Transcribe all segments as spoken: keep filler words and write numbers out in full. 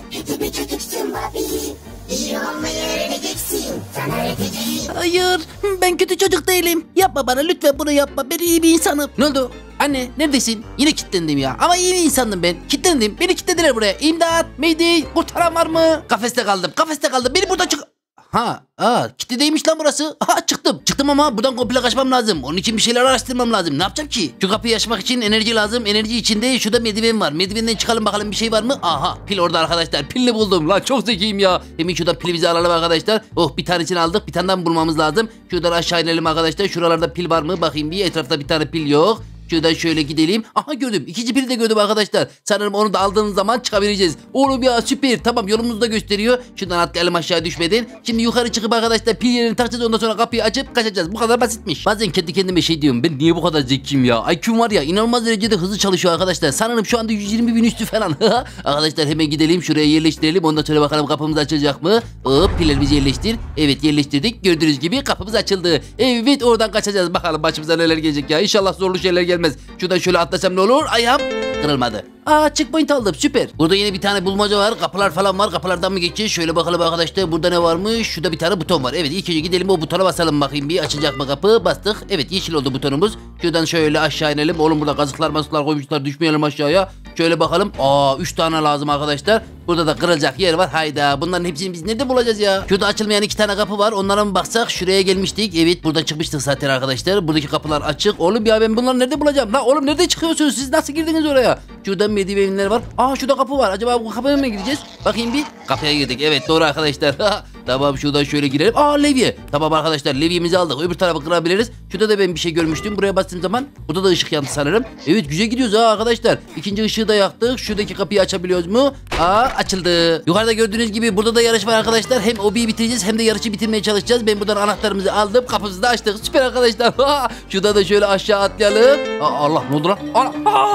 Kötü bir çocuksun Bobby. İyi olmayı öğreneceksin. Sana öğreteceğim. Hayır, ben kötü çocuk değilim. Yapma bana lütfen, bunu yapma. Ben iyi bir insanım. Ne oldu? Anne neredesin? Yine kilitlendim ya. Ama iyi bir insandım ben. Kilitlendim. Beni kilitlediler buraya. İmdat, Mayday, kurtaran var mı? Kafeste kaldım. Kafeste kaldım. Beni buradan çık... Ha, aa, kilitli değilmiş lan burası. Aha, çıktım. Çıktım ama buradan komple kaçmam lazım. Onun için bir şeyler araştırmam lazım. Ne yapacağım ki? Şu kapıyı açmak için enerji lazım. Enerji içinde şurada merdiven var. Merdivenden çıkalım bakalım, bir şey var mı? Aha, pil orada arkadaşlar. Pilli buldum. Lan çok zekiyim ya. Hemen şuradan pilimizi alalım arkadaşlar. Oh, bir tanesini aldık. Bir tane daha bulmamız lazım. Şuradan aşağı inelim arkadaşlar. Şuralarda pil var mı? Bakayım bir. Etrafta bir tane pil yok. Şuradan şöyle gidelim. Aha, gördüm. İkinci pili de gördüm arkadaşlar. Sanırım onu da aldığınız zaman çıkabileceğiz. Oğlum ya, süper. Tamam, yolumuzu da gösteriyor. Şuradan atlayalım aşağı düşmeden. Şimdi yukarı çıkıp arkadaşlar pil yerini takacağız. Ondan sonra kapıyı açıp kaçacağız. Bu kadar basitmiş. Bazen kendi kendime şey diyorum. Ben niye bu kadar zekiyim ya? I Q'm var ya, inanılmaz derecede hızlı çalışıyor arkadaşlar. Sanırım şu anda yüz yirmi bin üstü falan. Arkadaşlar hemen gidelim. Şuraya yerleştirelim. Ondan sonra bakalım kapımız açılacak mı? Hop, pillerimizi yerleştir. Evet, yerleştirdik. Gördüğünüz gibi kapımız açıldı. Evet, oradan kaçacağız. Bakalım başımıza neler gelecek ya. İnşallah zorlu şeyler gelmez. Şuradan şöyle atlasam ne olur? Ayağım kırılmadı. Aa, checkpoint aldım, süper. Burada yine bir tane bulmaca var. Kapılar falan var. Kapılardan mı geçeceğiz? Şöyle bakalım arkadaşlar. Burada ne varmış? Şurada bir tane buton var. Evet, ilk önce gidelim o butona basalım bakayım bir. Açacak mı kapı? Bastık. Evet, yeşil oldu butonumuz. Şuradan şöyle aşağı inelim. Oğlum burada kazıklar masıklar koymuşlar. Düşmeyelim aşağıya. Şöyle bakalım. Aa, üç tane lazım arkadaşlar. Burada da kırılacak yer var. Hayda, bunların hepsini biz nerede bulacağız ya? Şurada açılmayan iki tane kapı var. Onlara mı baksak? Şuraya gelmiştik. Evet, buradan çıkmıştık zaten arkadaşlar. Buradaki kapılar açık. Oğlum ya, ben bunları nerede bulacağım? La oğlum, nerede çıkıyorsunuz? Siz nasıl girdiniz oraya? Şuradan merdivenler var. Aa, şurada kapı var. Acaba bu kapıya mı gireceğiz? Bakayım bir. Kapıya girdik. Evet, doğru arkadaşlar. Tamam, şuradan şöyle girelim. Aa, levye. Tamam arkadaşlar, levyemizi aldık. Öbür tarafı kırabiliriz. Şurada da ben bir şey görmüştüm. Buraya bastığım zaman burada da ışık yandı sanırım. Evet, güzel gidiyoruz ha arkadaşlar. İkinci ışığı da yaktık. Şuradaki kapıyı açabiliyoruz mu? Aa, açıldı. Yukarıda gördüğünüz gibi burada da yarış var arkadaşlar. Hem obiyi bitireceğiz hem de yarışı bitirmeye çalışacağız. Ben buradan anahtarımızı aldım. Kapımızı da açtık. Süper arkadaşlar. Şurada da şöyle aşağı atlayalım. Aa, Allah, ne oldu lan? Allah.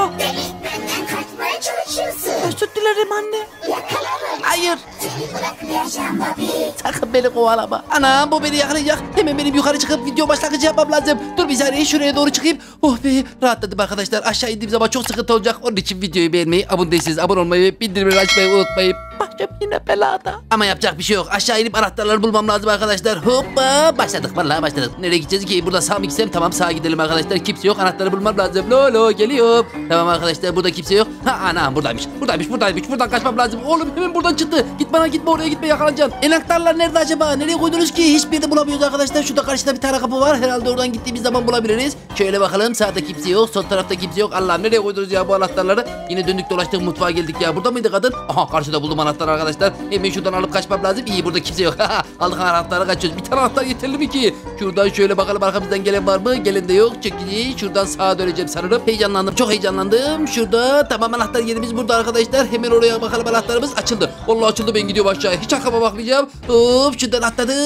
Benden kaçmaya çalışıyorsun. Özür dilerim anne. Yakalarım. Hayır. Seni bırakmayacağım Bobby. Sakın beni kovalama. Anam, bu beni yakalayacak. Hemen benim yukarı çıkıp video başlangıcı yapmam lazım. Dur bir saniye, şuraya doğru çıkayım. Oh be, rahatladım arkadaşlar. Aşağı indiğim zaman çok sıkıntı olacak. Onun için videoyu beğenmeyi, abone değilseniz abone olmayı, bildirimleri açmayı unutmayın. Başım yine belada. Ama yapacak bir şey yok. Aşağı inip anahtarları bulmam lazım arkadaşlar. Hoppa, başladık. Vallahi başladık. Nereye gideceğiz ki? Burada sağ mı gitsem? Tamam, sağa gidelim arkadaşlar. Kimse yok. Anahtarı bulmam lazım. Lolo, geliyorum. Tamam arkadaşlar, burada kimse yok. Ha, anam buradaymış. Buradaymış, buradaymış. Buradan kaçmam lazım. Oğlum hemen buradan çıktı. Git bana, gitme oraya, gitme, yakalanacaksın. Anahtarlar nerede acaba? Nereye koydunuz ki? Hiçbir yerde bulamıyoruz arkadaşlar. Şurada karşıda bir tane kapı var. Herhalde oradan gittiğimiz zaman bulabiliriz. Şöyle bakalım. Sağda kimse yok. Sol tarafta kimse yok. Allah'ım, nereye koydunuz ya bu anahtarları? Yine döndük dolaştık, mutfağa geldik ya. Burada mıydı kadın? Aha, karşıda buldum anahtarı arkadaşlar. Hemen şuradan alıp kaçmam lazım. İyi, burada kimse yok. Aldık anahtarı, kaçıyoruz. Bir tane anahtar yeterli mi ki? Şuradan şöyle bakalım, arkamızdan gelen var mı? Gelen de yok. Çekici. Şuradan sağa döneceğim sanırım. Heyecanlandım. Çok heyecanlandım. Şurada. Tamam, anahtar yerimiz burada arkadaşlar. Hemen oraya bakalım, anahtarımız açıldı. Vallahi açıldı, ben gidiyorum aşağıya. Hiç arkama bakmayacağım. Hop, şuradan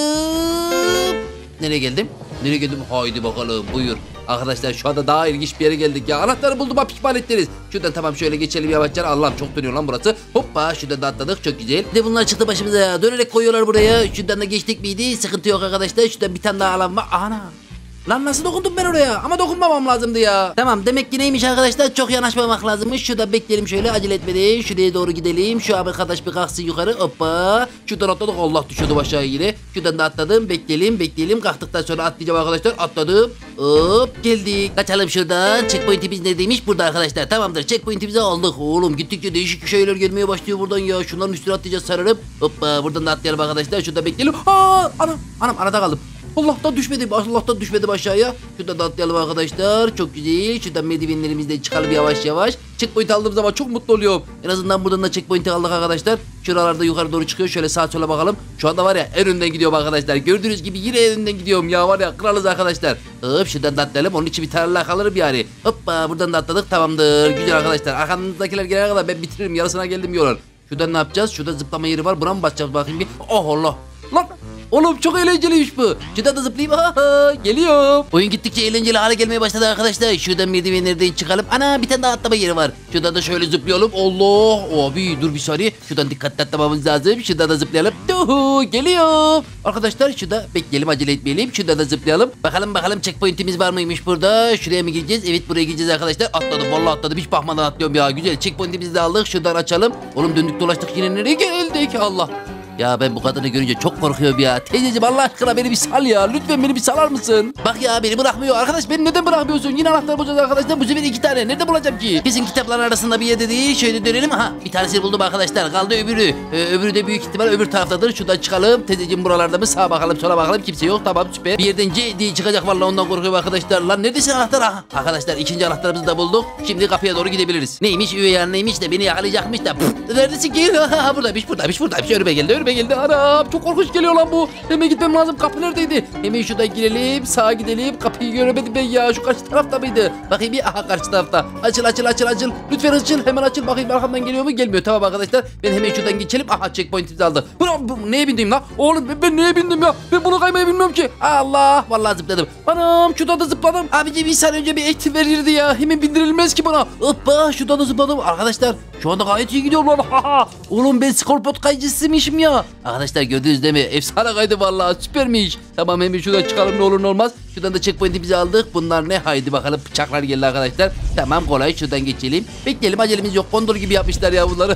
atladım. Nereye geldim? Nereye geldim? Haydi bakalım, buyur. Arkadaşlar şu anda daha ilginç bir yere geldik ya. Anahtarı buldum, ha, pişman ettiniz. Şuradan tamam, şöyle geçelim yavaşça. Allah'ım, çok dönüyor lan burası. Hoppa, şuradan da atladık, çok güzel. Bir de bunlar çıktı başımıza ya. Dönerek koyuyorlar buraya. Şuradan da geçtik miydi? Sıkıntı yok arkadaşlar. Şuradan bir tane daha alan var. Ana. Lan nasıl dokundum ben oraya? Ama dokunmamam lazımdı ya. Tamam, demek ki neymiş arkadaşlar? Çok yanaşmamak lazımmış. Şurada bekleyelim şöyle, acele etmeden. Şuraya doğru gidelim. Şu arkadaş bir kalksın yukarı. Hoppa. Şuradan atladık. Allah, düşüyordu aşağı yine. Şuradan da atladım. Bekleyelim bekleyelim. Kalktıktan sonra atlayacağım arkadaşlar. Atladım. Hop, geldik. Kaçalım şuradan. Checkpoint'imiz neredeymiş? Burada arkadaşlar. Tamamdır. Checkpoint'imizi aldık. Oğlum, gittikçe değişik şeyler gelmeye başlıyor buradan ya. Şunların üstüne atlayacağız sanırım. Hoppa, buradan da atlayalım arkadaşlar. Şurada bekleyelim. Aa, anam. Anam, arada kaldım. Allah'tan düşmedim. Allah'tan düşmedim aşağıya. Şuradan da atlayalım arkadaşlar. Çok güzel. Şuradan merdivenlerimizden çıkalım yavaş yavaş. Checkpoint aldığım zaman çok mutlu oluyorum. En azından buradan da checkpoint'i aldık arkadaşlar. Şuralarda yukarı doğru çıkıyor. Şöyle sağa sola bakalım. Şu anda var ya, en önden gidiyorum arkadaşlar. Gördüğünüz gibi yine en önden gidiyorum ya, var ya, kralız arkadaşlar. Hop, şuradan da atlayalım. Onun için bir tane daha kalırım yani. Hoppa, buradan da atladık. Tamamdır. Güzel arkadaşlar. Arkamızdakiler gelene kadar ben bitiririm. Yarısına geldim yolun. Şuradan ne yapacağız? Şurada zıplama yeri var. Buna mı basacağız bakayım bir? Oh Allah. Lan. Oğlum, çok eğlenceliymiş bu. Şuradan da zıplayayım. Aha, geliyorum. Oyun gittikçe eğlenceli hale gelmeye başladı arkadaşlar. Şuradan merdivenlerden çıkalım. Ana, bir tane daha atlama yeri var. Şuradan da şöyle zıplayalım. Allah. Abi dur bir saniye. Şuradan dikkatli atlamamız lazım. Şuradan da zıplayalım. Uhu, geliyor. Arkadaşlar şurada bekleyelim, acele etmeyelim. Şurada da zıplayalım. Bakalım bakalım checkpoint'imiz var mıymış burada. Şuraya mı gireceğiz? Evet, buraya gireceğiz arkadaşlar. Atladım vallahi atladım. Hiç bakmadan atlıyorum ya. Güzel, checkpoint'imizi de aldık. Şuradan açalım. Oğlum döndük dolaştık yine nereye geldik Allah. Ya ben bu kadını görünce çok korkuyorum ya. Teyzeciğim Allah aşkına beni bir sal ya. Lütfen beni bir salar mısın? Bak ya beni bırakmıyor. Arkadaş beni neden bırakmıyorsun? Yine anahtar bulacağız arkadaşlar. Bu sefer iki tane. Nerede bulacağım ki? Bizim kitapların arasında bir yerde değil. Şöyle dönelim. Ha, bir tanesini buldum arkadaşlar. Kaldı öbürü. Ee, öbürü de büyük ihtimal öbür taraftadır. Şuradan çıkalım. Teyzeciğim buralarda mı? Sağa bakalım, sola bakalım. Kimse yok. Tamam, süper. Bir yerden C diye çıkacak vallahi, ondan korkuyorum arkadaşlar. Lan neredesin anahtar? Ha. Arkadaşlar ikinci anahtarımızı da bulduk. Şimdi kapıya doğru gidebiliriz. Neymiş? Üvey yer neymiş de beni yakalayacakmış da. Pff, neredesin ki? buradaymış buradaymış buradaymış. Önüme geldi önüme geldi. Anam. Çok korkunç geliyor lan bu. Hemen gitmem lazım. Kapı neredeydi? Hemen şuradan girelim. Sağa gidelim. Kapıyı göremedim ben ya. Şu karşı tarafta mıydı? Bakayım bir. Aha, karşı tarafta. Açıl açıl açıl açıl. Lütfen açıl. Hemen açıl. Bakayım arkamdan geliyor mu? Gelmiyor. Tamam arkadaşlar. Ben hemen şuradan geçelim. Aha, checkpoint'imizi aldı. Bu, bu neye bindim lan? Oğlum ben, ben neye bindim ya? Ben bunu kaymayı bilmiyorum ki. Allah. Vallahi zıpladım. Anam, şuradan da zıpladım. Abici bir saniye önce bir eğitim verirdi ya. Hemen bindirilmez ki bana. Hoppa, şuradan da zıpladım. Arkadaşlar şu anda gayet iyi gidiyorum lan. Oğlum ben skorpot kayıcısıymışım ya. Arkadaşlar gördünüz değil mi? Efsane kaydı vallahi, süpermiş. Tamam, hemen şuradan çıkalım ne olur ne olmaz. Şuradan da checkpoint'imizi aldık. Bunlar ne? Haydi bakalım, bıçaklar geldi arkadaşlar. Tamam, kolay, şuradan geçelim. Bekleyelim, acelemiz yok. Kondor gibi yapmışlar ya bunları.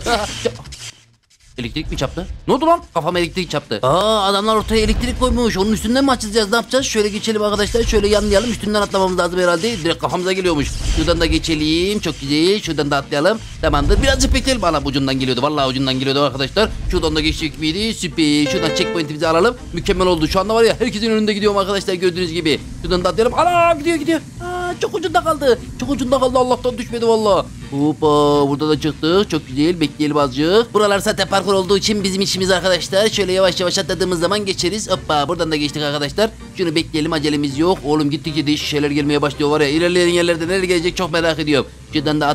Elektrik mi çarptı? Ne oldu lan? Kafama elektrik çarptı. Aa, adamlar ortaya elektrik koymuş. Onun üstünden mi açacağız? Ne yapacağız? Şöyle geçelim arkadaşlar. Şöyle yanlayalım. Üstünden atlamamız lazım herhalde. Direkt kafamıza geliyormuş. Şuradan da geçelim. Çok güzel. Şuradan da atlayalım. Tamamdır. Birazcık bekleyelim. Ana, ucundan geliyordu. Vallahi ucundan geliyordu arkadaşlar. Şuradan da geçecek miydi? Süper. Şuradan checkpoint'imizi alalım. Mükemmel oldu. Şu anda var ya, herkesin önünde gidiyorum arkadaşlar, gördüğünüz gibi. Şuradan da atlayalım. Ana, gidiyor gidiyor. Aa, çok ucunda kaldı. Çok ucunda kaldı. Allah'tan düşmedi vallahi. Hoppa, burada da çıktık. Çok güzel. Bekleyelim azıcık. Buralar zaten parkur olduğu için bizim işimiz arkadaşlar. Şöyle yavaş yavaş atladığımız zaman geçeriz. Hoppa, buradan da geçtik arkadaşlar. Şunu bekleyelim, acelemiz yok. Oğlum gittikçe değişik şeyler gelmeye başlıyor var ya. İlerleyen yerlerde nereye gelecek çok merak ediyorum. Şuradan da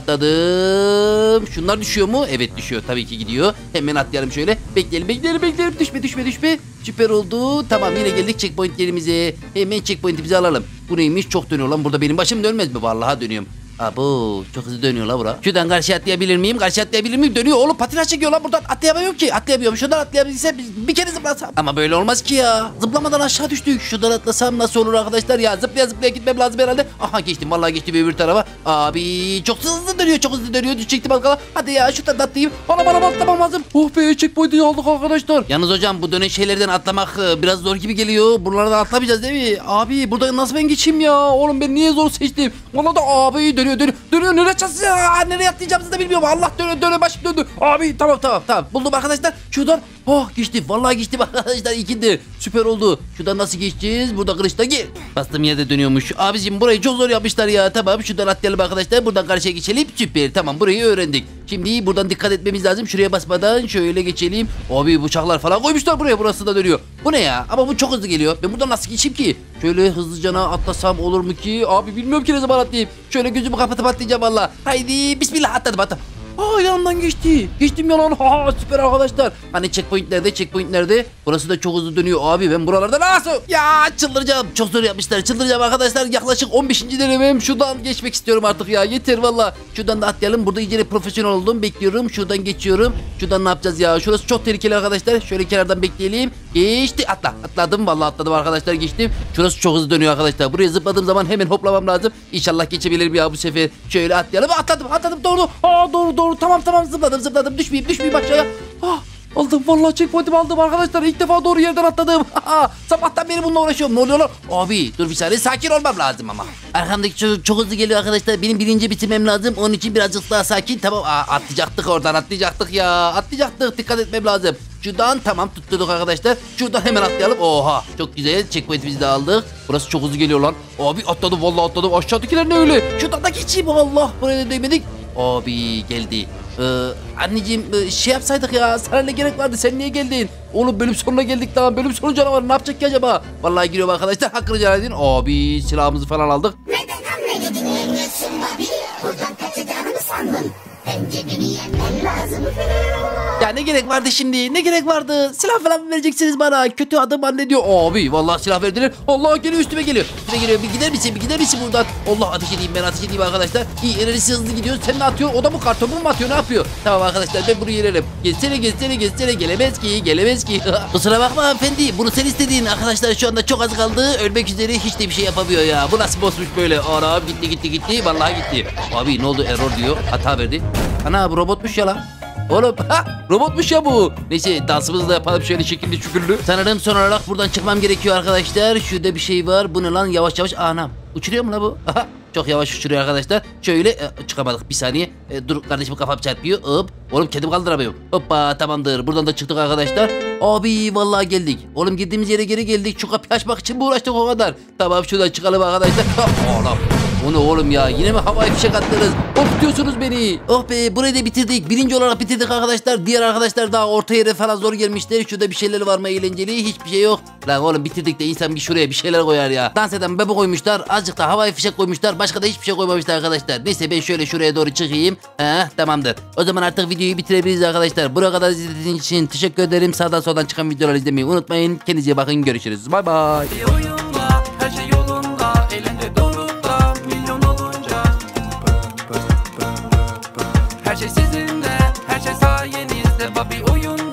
atladım. Şunlar düşüyor mu? Evet düşüyor. Tabii ki gidiyor. Hemen atlayalım şöyle. Bekleyelim bekleyelim bekleyelim. Düşme düşme düşme. Süper oldu. Tamam, yine geldik checkpoint yerimize. Hemen checkpoint'imizi alalım. Bu neymiş? Çok dönüyor lan. Burada benim başım dönmez mi? Vallahi dönüyorum. Abo, çok hızlı dönüyor la bura. Şuradan karşıya atlayabilir miyim? Karşıya atlayabilir miyim? Dönüyor oğlum, patinaj çekiyor lan buradan. Atlayamıyorum ki. Atlayamıyorum. Şuradan atlayabilsem bir kere zıplasam. Ama böyle olmaz ki ya. Zıplamadan aşağı düştük. Şuradan atlasam nasıl olur arkadaşlar ya? Zıplaya zıplaya gitmem lazım herhalde. Aha, geçtim. Vallahi geçtim öbür tarafa. Abi çok hızlı dönüyor. Çok hızlı dönüyor. Düşecektim az kala. Hadi ya, şuradan da atlayayım. Bana bana atlamam lazım. Oh be, checkpoint'i aldık arkadaşlar. Yalnız hocam, bu dönen şeylerden atlamak biraz zor gibi geliyor. Buralardan atlamayacağız değil mi? Abi burada nasıl ben geçeyim ya? Oğlum ben niye zor seçtim? Valla da abi dönüyor dönüyor. Dönüyor, nereye çarpsın ya? Nereye atlayacağımızı da bilmiyorum. Allah, dönüyor dönüyor, başım döndü. Abi tamam tamam tamam. Buldum arkadaşlar. Şuradan. Oh, geçtim. Vallahi geçtim arkadaşlar. İkindi. Süper oldu. Şuradan nasıl geçeceğiz? Burada kılıçta gir. Bastığım yerde dönüyormuş. Abicim burayı çok zor yapmışlar ya. Tamam, şuradan atlayalım arkadaşlar. Buradan karşıya geçelim. Süper. Tamam, burayı öğrendik. Şimdi buradan dikkat etmemiz lazım. Şuraya basmadan şöyle geçelim. Abi bıçaklar falan koymuşlar buraya. Burası da dönüyor. Bu ne ya? Ama bu çok hızlı geliyor. Ben buradan nasıl geçeyim ki? Şöyle hızlıcana atlasam olur mu ki? Abi bilmiyorum ki ne zaman atlayayım. Şöyle gözümü kapatıp atlayacağım valla. Haydi bismillah, atladım atladım. Aa, yanından geçti. Geçtim yalan. Ha, süper arkadaşlar. Hani checkpoint nerede? Checkpoint nerede? Burası da çok hızlı dönüyor. Abi ben buralarda nasıl? Ya çıldıracağım. Çok zor yapmışlar. Çıldıracağım arkadaşlar. Yaklaşık on beşinci denemem. Şuradan geçmek istiyorum artık ya. Yeter valla. Şuradan da atlayalım. Burada iyice profesyonel oldum. Bekliyorum. Şuradan geçiyorum. Şuradan ne yapacağız ya? Şurası çok tehlikeli arkadaşlar. Şöyle kenardan bekleyelim. Geçti. Atla. Atladım. Valla atladım arkadaşlar. Geçtim. Şurası çok hızlı dönüyor arkadaşlar. Buraya zıpladığım zaman hemen hoplamam lazım. İnşallah geçebilirim ya bu sefer. Şöyle atlayalım. Atladım. Atladım. Doğru. Aa, doğru doğru. Tamam tamam, zıpladım zıpladım. Düşmeyeyim düşmeyeyim aşağıya. Ah, aldım vallahi, checkpoint'imi aldım arkadaşlar. İlk defa doğru yerden atladım. Sabahtan beri bununla uğraşıyorum. Ne oluyor lan? Abi dur bir saniye, sakin olmam lazım ama. Arkamdaki çocuk çok hızlı geliyor arkadaşlar. Benim birinci bitirmem lazım. Onun için birazcık daha sakin. Tamam. Aa, atlayacaktık oradan, atlayacaktık ya. Atlayacaktık. Dikkat etmem lazım. Şuradan tamam, tutturduk arkadaşlar. Şuradan hemen atlayalım. Oha, çok güzel. Checkpoint'imizi de aldık. Burası çok hızlı geliyor lan. Abi atladım vallahi, atladım. Aşağıdakiler ne öyle? Şuradan da geçeyim. Allah, buraya da değmedik. Abi geldi. Ee, anneciğim şey yapsaydık ya. Sana ne gerek vardı? Sen niye geldin? Oğlum bölüm sonuna geldik daha. Bölüm sonu canavarı ne yapacak ki acaba? Vallahi giriyorum arkadaşlar. Hakkını rica edin. Abi silahımızı falan aldık. Neden hamle dinleyemiyorsun Bobby? Buradan kaçacağını mı sandın? Bence beni yenmen lazım. Ya ne gerek vardı şimdi? Ne gerek vardı? Silah falan mı vereceksiniz bana? Kötü adam hallediyor. Abi vallahi silah verdiler. Allah geliyor üstüme geliyor. Üstüme geliyor. Bir gider misin? Bir gider misin buradan? Allah ateş edeyim ben ateş edeyim arkadaşlar. İyi enerjisi hızlı gidiyor. Sen ne atıyorsun? O da bu kartopu mu atıyor? Ne yapıyor? Tamam arkadaşlar ben buraya yenerim. Geçsene geçsene geçsene. Gelemez ki. Gelemez ki. Kusura bakma hanımefendi. Bunu sen istediğin. Arkadaşlar şu anda çok az kaldı. Ölmek üzere hiç de bir şey yapamıyor ya. Bu nasıl bossmuş böyle? Ana gitti gitti gitti. Vallahi gitti. Abi ne oldu? Error diyor. Hata verdi. Ana bu robotmuş ya lan. Oğlum ha, robotmuş ya bu. Neyse dansımızı da yapalım şöyle şekilli şükürlü. Sanırım son olarak buradan çıkmam gerekiyor arkadaşlar. Şurada bir şey var. Bu ne lan? Yavaş yavaş. Anam. Uçuruyor mu la bu? Aha. Çok yavaş uçuruyor arkadaşlar. Şöyle e, çıkamadık bir saniye. E, dur kardeşim kafam çarpıyor. Hop. Oğlum kendim kaldıramıyorum. Hoppa tamamdır. Buradan da çıktık arkadaşlar. Abi vallahi geldik. Oğlum girdiğimiz yere geri geldik. Şu kapıyı açmak için mi uğraştık o kadar? Tamam şuradan çıkalım arkadaşlar. Oğlum. O ne oğlum ya? Yine mi havai fişek attınız? Korkutuyorsunuz beni. Oh be burayı da bitirdik. Birinci olarak bitirdik arkadaşlar. Diğer arkadaşlar daha orta yere falan zor gelmişler. Şurada bir şeyler var mı eğlenceli? Hiçbir şey yok. Lan oğlum bitirdik de insan bir şuraya bir şeyler koyar ya. Dans eden bebe koymuşlar. Azıcık da havai fişek koymuşlar. Başka da hiçbir şey koymamışlar arkadaşlar. Neyse ben şöyle şuraya doğru çıkayım. Heh tamamdır. O zaman artık videoyu bitirebiliriz arkadaşlar. Buraya kadar izlediğiniz için teşekkür ederim. Sağdan soldan çıkan videoları izlemeyi unutmayın. Kendinize iyi bakın. Görüşürüz. Bay bay. Bir oyunda her şey yolunda, eğlence dorukta, milyon olunca. Her şey sizin de, her şey sayenizde. Babi oyun